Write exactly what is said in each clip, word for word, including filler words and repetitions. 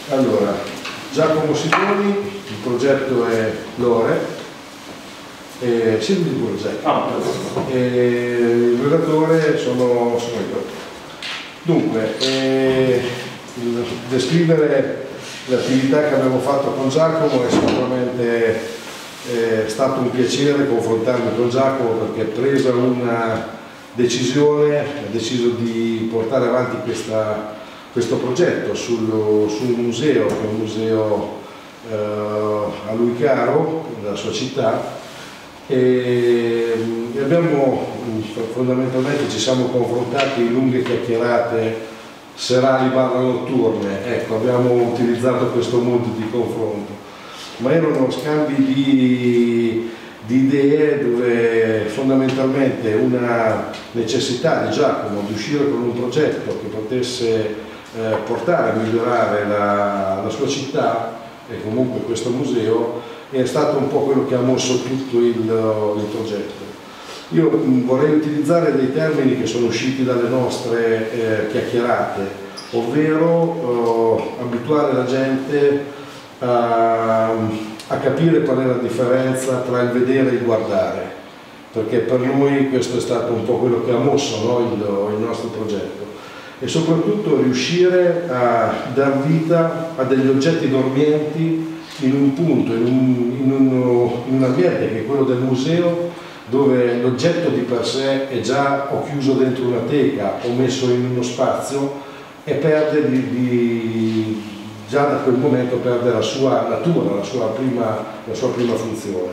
Allora, Giacomo Sidoni, il progetto è Lore, eh, sì, il progetto. Ah, e il redattore sono, sono io. Dunque, eh, descrivere l'attività che abbiamo fatto con Giacomo è sicuramente eh, stato un piacere confrontarmi con Giacomo, perché presa una decisione, ha deciso di portare avanti questa, questo progetto sul, sul museo, che è un museo eh, a lui caro, nella sua città, e abbiamo fondamentalmente ci siamo confrontati in lunghe chiacchierate serali barra notturne. Ecco, abbiamo utilizzato questo modo di confronto, ma erano scambi di, di idee dove fondamentalmente una necessità di Giacomo di uscire con un progetto che potesse eh, portare a migliorare la, la sua città e comunque questo museo è stato un po' quello che ha mosso tutto il, il progetto. Io mh, vorrei utilizzare dei termini che sono usciti dalle nostre eh, chiacchierate, ovvero eh, abituare la gente a, a capire qual è la differenza tra il vedere e il guardare, perché per noi questo è stato un po' quello che ha mosso, no, il, il nostro progetto, e soprattutto riuscire a dar vita a degli oggetti dormienti in un punto, in un, in, un, in un ambiente che è quello del museo, dove l'oggetto di per sé è già o chiuso dentro una teca o messo in uno spazio e perde di, di, già da quel momento perde la sua natura, la sua prima, la sua prima funzione.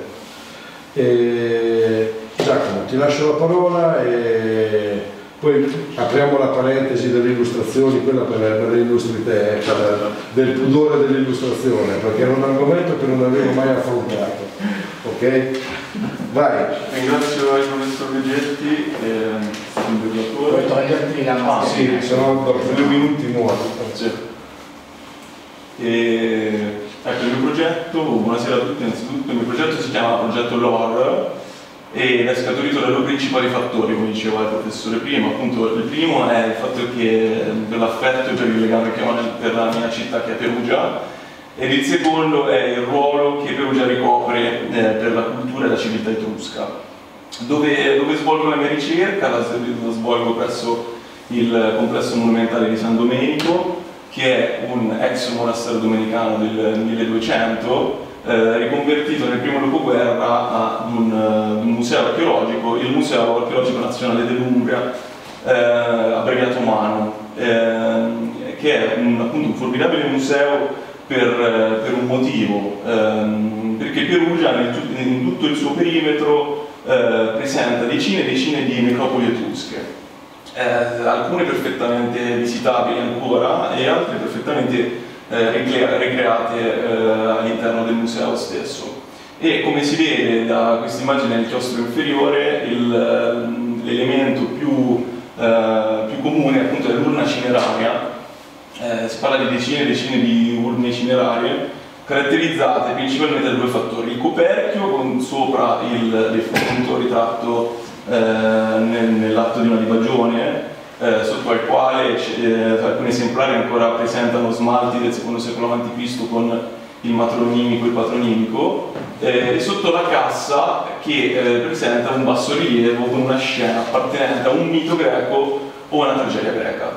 E, Giacomo, ti lascio la parola e poi apriamo la parentesi delle illustrazioni, quella per, per le illustri te, per, del pudore dell'illustrazione, perché era un argomento che non avevo mai affrontato. Ok? Vai. Ringrazio il professor Vegetti e il relatore. Puoi toglierti la mano? Ah, sì, se no dopo due minuti muoio. E, ecco, il mio progetto, buonasera a tutti, innanzitutto il mio progetto si chiama Progetto Lore ed è scaturito dai due principali fattori, come diceva il professore prima. Appunto, il primo è il fatto che per l'affetto e per il legame che ho per la mia città, che è Perugia, ed il secondo è il ruolo che Perugia ricopre eh, per la cultura e la civiltà etrusca. Dove, dove svolgo la mia ricerca? La, la svolgo presso il complesso monumentale di San Domenico, che è un ex monastero domenicano del milleduecento, Eh, riconvertito nel primo dopoguerra ad un, uh, un museo archeologico, il Museo Archeologico Nazionale dell'Umbria, eh, abbreviato MANU, eh, che è un, appunto, un formidabile museo per, per un motivo, ehm, perché Perugia nel, in tutto il suo perimetro eh, presenta decine e decine di necropoli etrusche, eh, alcune perfettamente visitabili ancora e altre perfettamente Eh, ricreate eh, all'interno del museo stesso. E come si vede da questa immagine del chiostro inferiore, l'elemento più, eh, più comune appunto è l'urna cineraria. Eh, si parla di decine e decine di urne cinerarie caratterizzate principalmente da due fattori: il coperchio con sopra il defunto ritratto eh, nel, nell'atto di una libagione, Eh, sotto al quale eh, alcuni esemplari ancora presentano smalti del secondo secolo avanti Cristo con il matronimico e il patronimico, eh, e sotto la cassa che eh, presenta un bassorilievo con una scena appartenente a un mito greco o a una tragedia greca.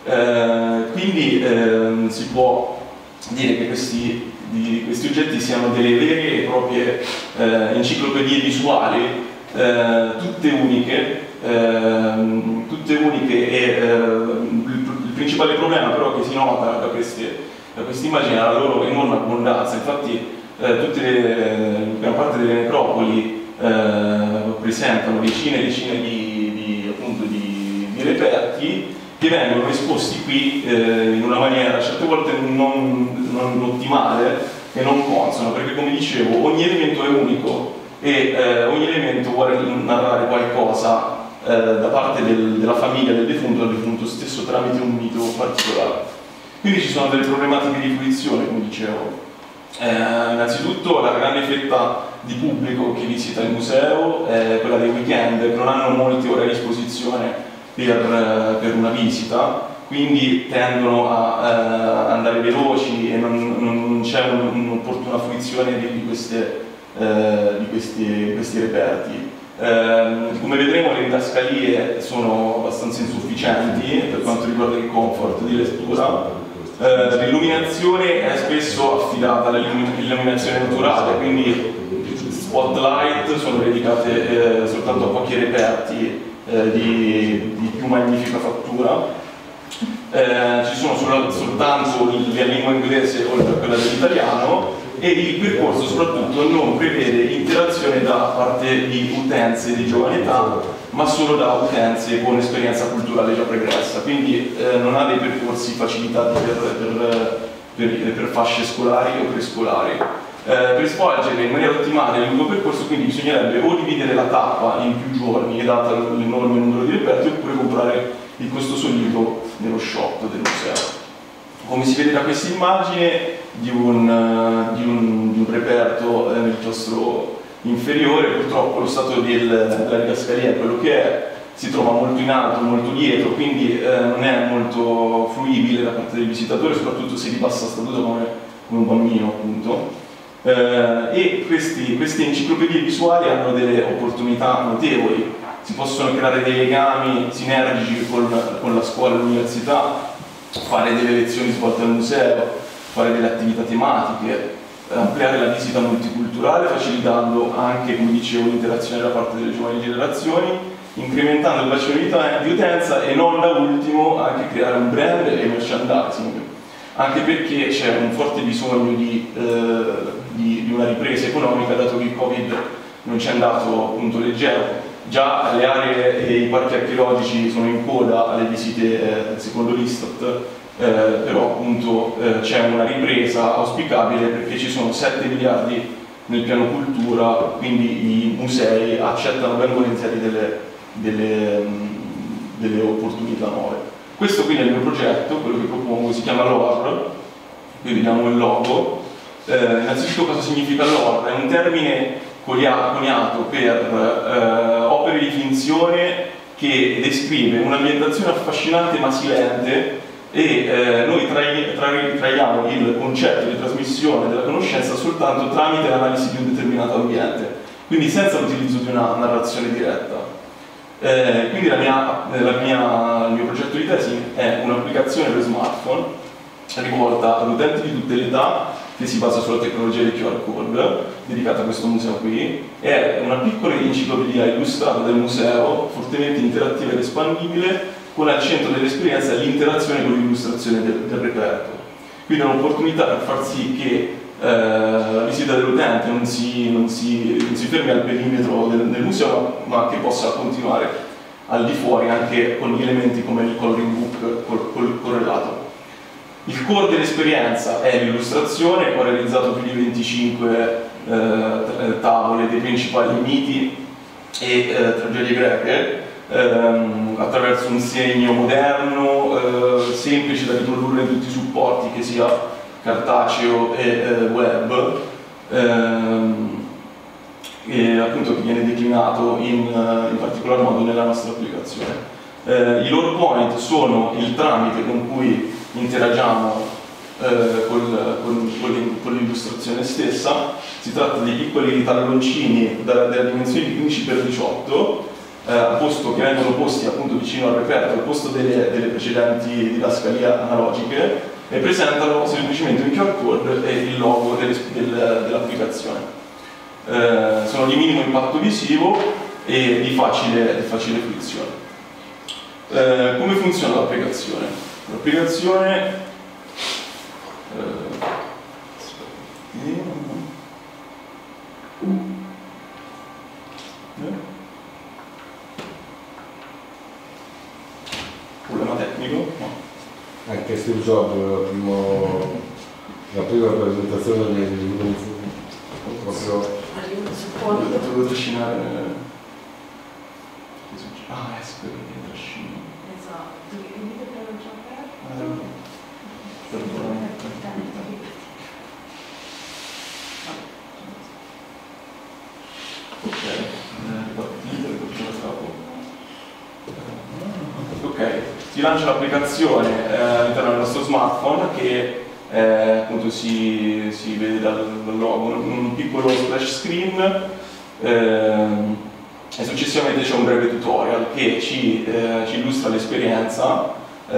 Eh, quindi eh, si può dire che questi, di, questi oggetti siano delle vere e proprie eh, enciclopedie visuali, eh, tutte uniche. Eh, tutte uniche e eh, il, il principale problema però che si nota da queste, da queste immagini è la loro enorme abbondanza. Infatti eh, tutte le, gran parte delle necropoli eh, presentano decine e decine di, di, appunto, di, di reperti che vengono esposti qui eh, in una maniera certe volte non, non ottimale e non consona, perché come dicevo ogni elemento è unico e eh, ogni elemento vuole narrare qualcosa Eh, da parte del, della famiglia del defunto, del defunto stesso, tramite un mito particolare. Quindi ci sono delle problematiche di fruizione, come dicevo. Eh, innanzitutto la grande fetta di pubblico che visita il museo è quella dei weekend, che non hanno molte ore a disposizione per, per una visita, quindi tendono a eh, andare veloci e non, non c'è un'opportuna fruizione di, di, queste, eh, di questi, questi reperti. Eh, come vedremo le didascalie sono abbastanza insufficienti per quanto riguarda il comfort di lettura. Eh, l'illuminazione è spesso affidata all'illuminazione naturale, quindi spotlight sono dedicate eh, soltanto a pochi reperti eh, di, di più magnifica fattura. Eh, ci sono sol soltanto la lingua inglese oltre a quella dell'italiano, e il percorso soprattutto non prevede interazione da parte di utenze di giovane età, ma solo da utenze con esperienza culturale già pregressa, quindi eh, non ha dei percorsi facilitati per, per, per, per fasce scolari o prescolari. Eh, per svolgere in maniera ottimale il lungo percorso quindi bisognerebbe o dividere la tappa in più giorni, data l'enorme numero di reperti, oppure comprare il costoso libro nello shop del museo. Come si vede da questa immagine di un, uh, di un, di un reperto eh, nel chiostro inferiore, purtroppo lo stato del, della didascalia è quello che è, si trova molto in alto, molto dietro, quindi eh, non è molto fruibile da parte del visitatore, soprattutto se ripassa statuto come, come un bambino, appunto. Eh, e questi, queste enciclopedie visuali hanno delle opportunità notevoli, si possono creare dei legami sinergici con, con la scuola e l'università, fare delle lezioni svolte al museo, fare delle attività tematiche, ampliare la visita multiculturale facilitando anche, come dicevo, l'interazione da parte delle giovani generazioni, incrementando il bacino di utenza e non da ultimo anche creare un brand e merchandising, anche perché c'è un forte bisogno di, eh, di, di una ripresa economica, dato che il Covid non ci è andato appunto leggero. Già le aree e i parchi archeologici sono in coda alle visite eh, secondo l'Istat, eh, però appunto eh, c'è una ripresa auspicabile perché ci sono sette miliardi nel piano cultura, quindi i musei accettano ben volentieri delle, delle, delle opportunità nuove. Questo quindi è il mio progetto, quello che propongo, si chiama L O R, qui vediamo il logo. Eh, innanzitutto cosa significa L O R? È un termine coniato per eh, opere di finzione che descrive un'ambientazione affascinante ma silente, e eh, noi trai, trai, traiamo il concetto di trasmissione della conoscenza soltanto tramite l'analisi di un determinato ambiente, quindi senza l'utilizzo di una narrazione diretta. Eh, quindi la mia, la mia, il mio progetto di tesi è un'applicazione per smartphone rivolta ad utenti di tutte le età, che si basa sulla tecnologia del Q R code, dedicata a questo museo qui. È una piccola enciclopedia illustrata del museo, fortemente interattiva ed espandibile, con al centro dell'esperienza l'interazione con l'illustrazione del, del reperto. Quindi è un'opportunità per far sì che eh, la visita dell'utente non si, non, si, non si fermi al perimetro del, del museo, ma, ma che possa continuare al di fuori anche con gli elementi come il coloring book col, col correlato. Il core dell'esperienza è l'illustrazione, ho realizzato più di venticinque eh, tavole dei principali miti e eh, tragedie greche, ehm, attraverso un segno moderno, eh, semplice da riprodurre in tutti i supporti, che sia cartaceo e eh, web, ehm, e appunto che viene declinato in, in particolar modo nella nostra applicazione. Eh, I loro point sono il tramite con cui interagiamo eh, con l'illustrazione stessa. Si tratta di piccoli talloncini della dimensione di quindici per diciotto, eh, a posto, che vengono posti appunto vicino al reperto, al posto delle, delle precedenti didascalie analogiche, e presentano semplicemente un Q R code e il logo del, del, dell'applicazione. Eh, sono di minimo impatto visivo e di facile, di facile fruizione. Eh, come funziona l'applicazione? L'applicazione eh, problema tecnico? No. Anche Steve Jobs, la, primo, la prima presentazione di proprio dovevo trascinare. Ah, è quello che trascina. Esatto, il video che avevo già aperto. Ok, partita, ripartita, ripartita capo. Ok, si lancia l'applicazione eh, all'interno del nostro smartphone che eh, appunto si, si vede dal, dal logo, un, un piccolo splash screen eh, e successivamente c'è un breve tutorial che ci, eh, ci illustra l'esperienza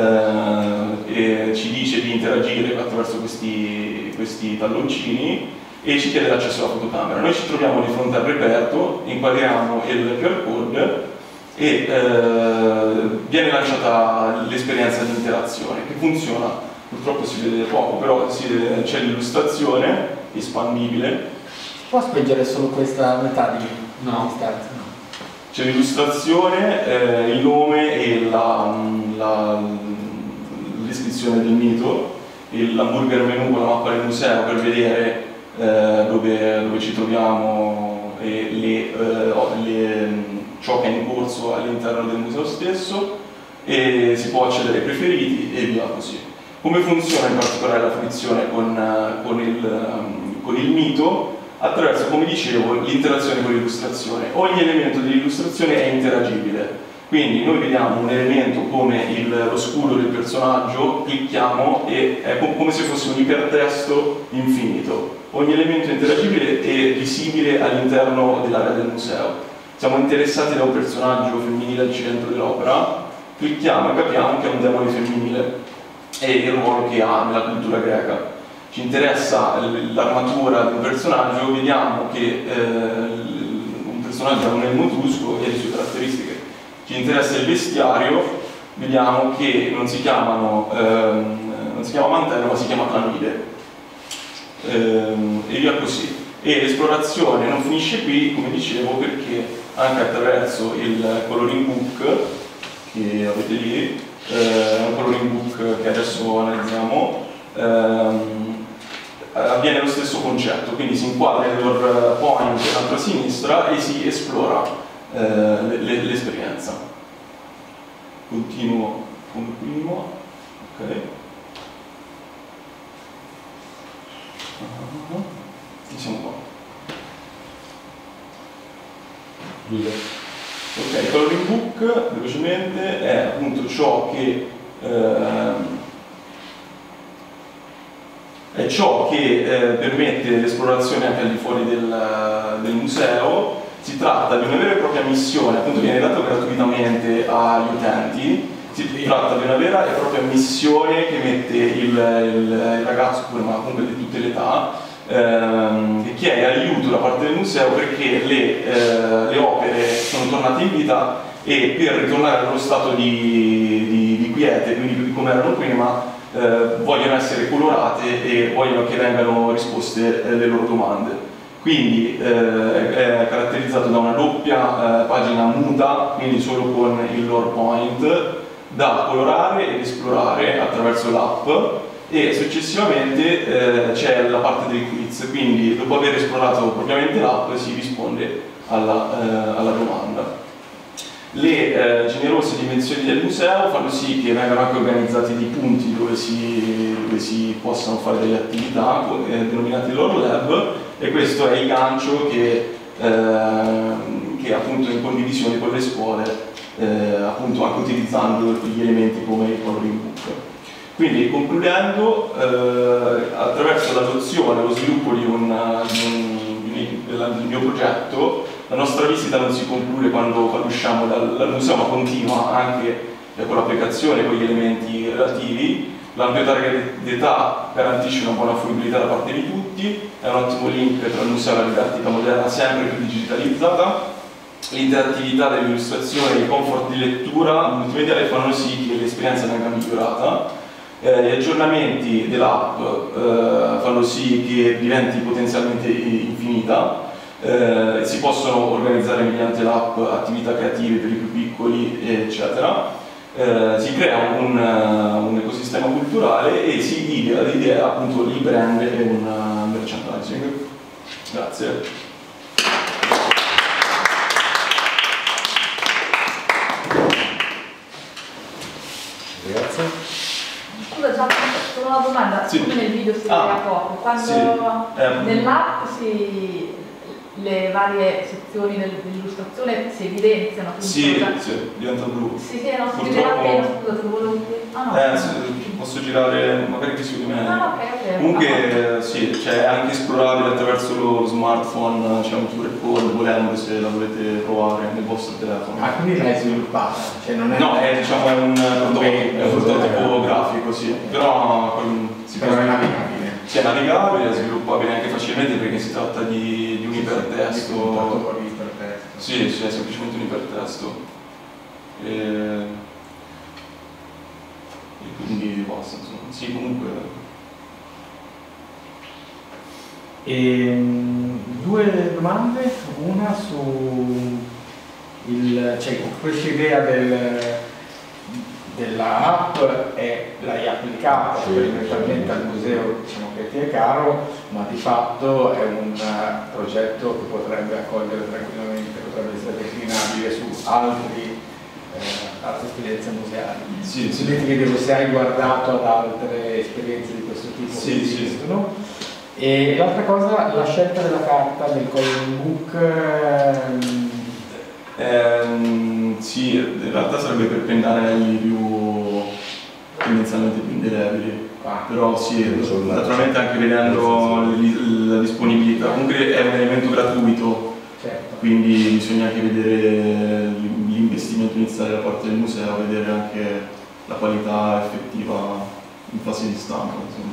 eh, e ci dice di interagire attraverso questi, questi talloncini e ci chiede l'accesso alla fotocamera. Noi ci troviamo di fronte al reperto, inquadriamo il Q R code e eh, viene lanciata l'esperienza di interazione che funziona, purtroppo si vede poco, però c'è l'illustrazione espandibile. Può spingere solo questa metà di no. distanza? No. C'è l'illustrazione, eh, il nome e la, la, l'iscrizione del mito, l'hamburger menu con la mappa del museo per vedere eh, dove, dove ci troviamo e le, eh, le ciò che è in corso all'interno del museo stesso e si può accedere ai preferiti e via così. Come funziona in particolare la fruizione con, con, il, con il mito? Attraverso, come dicevo, l'interazione con l'illustrazione. Ogni elemento dell'illustrazione è interagibile, quindi noi vediamo un elemento come il, lo scudo del personaggio, clicchiamo e è come se fosse un ipertesto infinito. Ogni elemento è interagibile e visibile all'interno dell'area del museo. Siamo interessati da un personaggio femminile al centro dell'opera, clicchiamo e capiamo che è un demone femminile e il ruolo che ha nella cultura greca. Ci interessa l'armatura di un personaggio, vediamo che eh, un personaggio ha un elmo etrusco e le sue caratteristiche. Ci interessa il vestiario, vediamo che non si chiamano, ehm, non si chiama mantello ma si chiama clamide ehm, e via così. E l'esplorazione non finisce qui, come dicevo, perché anche attraverso il coloring book che avete lì, eh, un coloring book che adesso analizziamo, ehm, avviene lo stesso concetto, quindi si inquadra il loro point in alto a sinistra e si esplora eh, l'esperienza. Continuo come primo, ok. E siamo qua. Ok, il coloring book, velocemente, è appunto ciò che eh, è ciò che eh, permette l'esplorazione anche al di fuori del, del museo. Si tratta di una vera e propria missione, appunto viene data gratuitamente agli utenti, si tratta di una vera e propria missione che mette il, il, il ragazzo, ma comunque di tutte le età, ehm, che chiede aiuto da parte del museo perché le, eh, le opere sono tornate in vita e per ritornare allo stato di, di, di quiete, quindi come erano prima, Eh, vogliono essere colorate e vogliono che vengano risposte eh, le loro domande. Quindi eh, è caratterizzato da una doppia eh, pagina muta, quindi solo con il lore point, da colorare ed esplorare attraverso l'app e successivamente eh, c'è la parte del quiz, quindi dopo aver esplorato propriamente l'app si risponde alla, eh, alla domanda. Le eh, generose dimensioni del museo fanno sì che vengano anche organizzati dei punti dove si, dove si possano fare delle attività eh, denominate loro lab e questo è il gancio che, eh, che è appunto in condivisione con le scuole, eh, appunto anche utilizzando gli elementi come il coloring book. Quindi concludendo, eh, attraverso l'adozione e lo sviluppo di un, di un, di un, del mio progetto, la nostra visita non si conclude quando, quando usciamo dal, dal museo, ma continua anche con l'applicazione, con gli elementi relativi. L'ampio target d'età garantisce una buona fruibilità da parte di tutti, è un ottimo link tra il museo e la didattica moderna sempre più digitalizzata. L'interattività dell'illustrazione e il comfort di lettura multimediale fanno sì che l'esperienza venga migliorata. Eh, gli aggiornamenti dell'app eh, fanno sì che diventi potenzialmente infinita. Eh, si possono organizzare mediante l'app attività creative per i più piccoli, eccetera. Eh, si crea un, un ecosistema culturale e si idea l'idea appunto di brand e un merchandising. Grazie. Grazie. Scusa, già solo una domanda, sì. Come nel video si vede ah, a poco, quando sì. eh. nell'app si le varie sezioni del- dell'illustrazione si evidenziano. quindi Sì, cosa- sì, diventa blu. Sì, sì, non si Purtroppo- vede appena, scusate, volevo dire. Ah no. Eh, sì, posso girare magari più su di me. Ah, ok, ok. Comunque eh, sì, cioè, è anche esplorabile attraverso lo smartphone, c'è un Q R code volendo se la volete provare nel vostro telefono. Ah, quindi l'hai sviluppata? Cioè non è... No, è, diciamo, è un prototipo, è un prototipo eh, grafico, sì, però mm, si può Però è navigabile. sì, è navigabile, è sviluppabile anche facilmente perché si tratta di, di un ipertesto. Di ipertesto. Sì, sì, è semplicemente un ipertesto. E, e quindi basta, insomma. Sì, comunque. E, due domande, una su il, cioè, questa idea del, della app e l'hai applicata Sì. sperimentalmente al museo, diciamo che ti è caro, ma di fatto è un uh, progetto che potrebbe accogliere tranquillamente, potrebbe essere declinabile su altri, eh, altre esperienze museali. Sì, sì. Quindi ti chiedevo se hai guardato ad altre esperienze di questo tipo Sì, che sì. esistono. E l'altra cosa, la scelta della carta del coloring book. ehm, Ehm, sì, in realtà sarebbe per pennarelli più tendenzialmente più indelebili. ah, Però sì, Insomma, naturalmente anche vedendo li- la disponibilità. Comunque è un elemento gratuito, certo. quindi bisogna anche vedere l'investimento iniziale da parte del museo, vedere anche la qualità effettiva in fase di stampa. Insomma.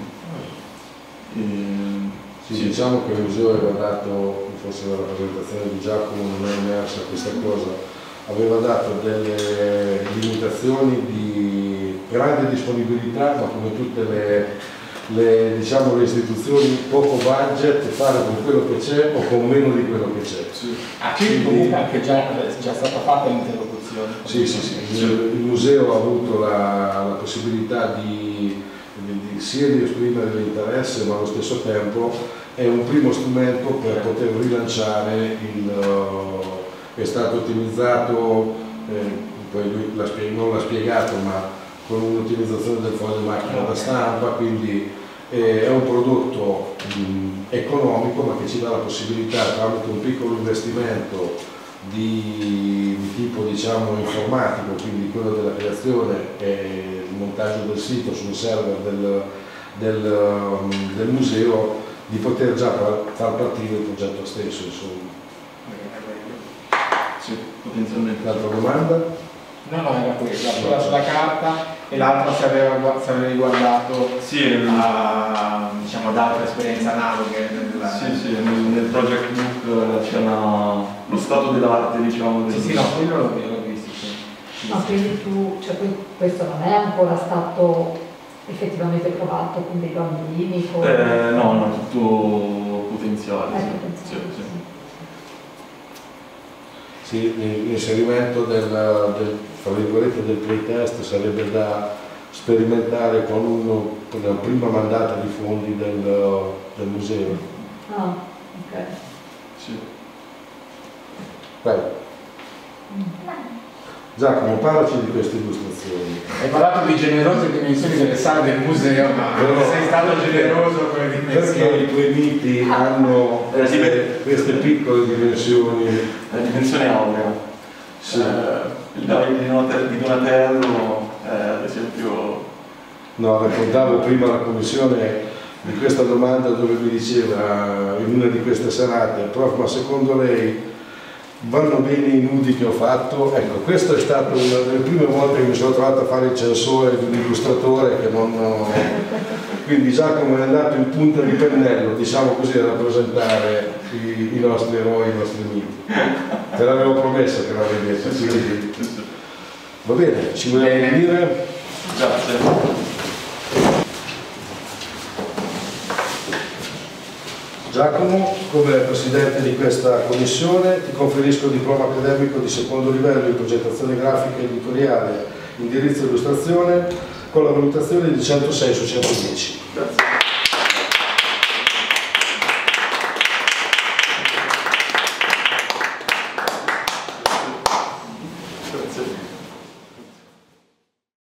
E, Sì, sì. diciamo che il museo aveva dato, forse la rappresentazione di Giacomo non è emersa questa cosa, aveva dato delle limitazioni di grande disponibilità, ma come tutte le, le, diciamo, le istituzioni, poco budget, fare con quello che c'è o con meno di quello che c'è. Sì. Ah, quindi comunque anche già, è già stata fatta l'interlocuzione. Sì, sì, sì. Il, il museo ha avuto la, la possibilità di, di, di sia di esprimere l'interesse, ma allo stesso tempo è un primo strumento per poter rilanciare il, uh, è stato ottimizzato, eh, poi lui l'ha spie- non l'ha spiegato, ma con un'ottimizzazione del foglio macchina da stampa, quindi eh, è un prodotto mh, economico, ma che ci dà la possibilità, tramite un piccolo investimento di, di tipo, diciamo, informatico, quindi quello della creazione e il montaggio del sito sul server del, del, um, del museo, di poter già far partire il progetto stesso, insomma. Sì, potenzialmente. L'altra domanda? No, no, era quella, quella sulla carta e l'altra se, aveva, gua- se avevi guardato Sì, nel, a, diciamo, ad altre esperienze analoghe. Nel, sì, sì, nel, nel project book c'è una- lo stato dell'arte, diciamo. Del, sì, sì, no, quello l'ho l'ho visto, sì. Sì, No, sì. quindi tu, cioè que- questo non è ancora stato effettivamente provato con dei bambini? Con... Eh, no, no, tutto potenziale. È sì. potenziale, Sì, sì. Sì, l'inserimento del, del, fra virgolette, del playtest sarebbe da sperimentare con uno, con la prima mandata di fondi del, del museo. Ah, ok. Sì. Vai. Giacomo, parlaci di queste illustrazioni. Hai parlato di generose dimensioni delle sale del museo, ma Però- sei stato generoso con le Perché dimensioni. i tuoi miti hanno queste, queste piccole dimensioni? La dimensione aurea. Sì. Eh, il Davide di Donate- di Donatello, eh, ad esempio, No, raccontavo prima alla commissione di questa domanda dove mi diceva in una di queste serate, prof, ma secondo lei vanno bene i nudi che ho fatto? Ecco, questo è stato una delle prime volte che mi sono trovato a fare il censore di un illustratore che non... Quindi Giacomo è andato in punta di pennello, diciamo così, a rappresentare i, i nostri eroi, i nostri miti. Te l'avevo promesso che l'avrei detto, quindi... Va bene, ci vogliamo dire? grazie. Giacomo, come presidente di questa commissione, ti conferisco il diploma accademico di secondo livello in progettazione grafica e editoriale, indirizzo e illustrazione, con la valutazione di centosei su centodieci. Grazie.